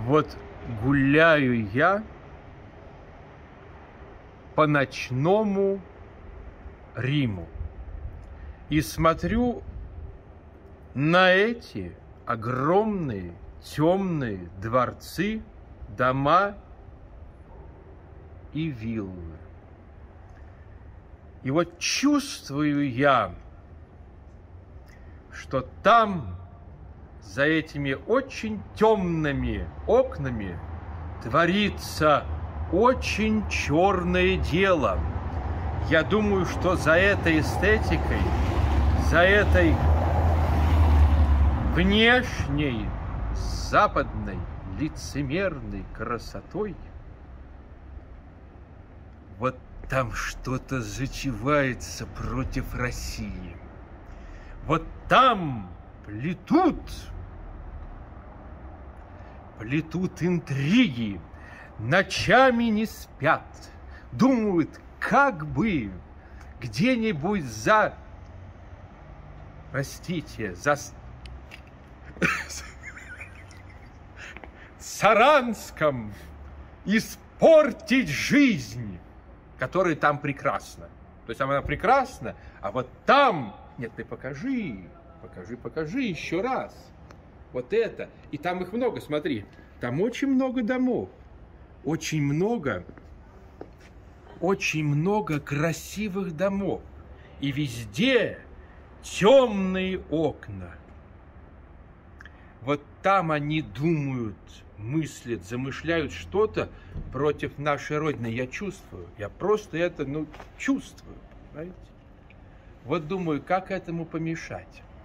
Вот гуляю я по ночному Риму и смотрю на эти огромные темные дворцы, дома и виллы. И вот чувствую я, что там, за этими очень темными окнами, творится очень черное дело. Я думаю, что за этой эстетикой, за этой внешней, западной, лицемерной красотой, вот там что-то затевается против России. Вот там плетут интриги, ночами не спят, думают, как бы где-нибудь за Саранском испортить жизнь, которая там прекрасна. То есть она прекрасна, а вот там... Нет, ты покажи еще раз. Вот это. И там их много, смотри. Там очень много домов. Очень много красивых домов. И везде темные окна. Вот там они думают, мыслят, замышляют что-то против нашей Родины. Я чувствую. Я просто это, чувствую. Понимаете? Вот думаю, как этому помешать.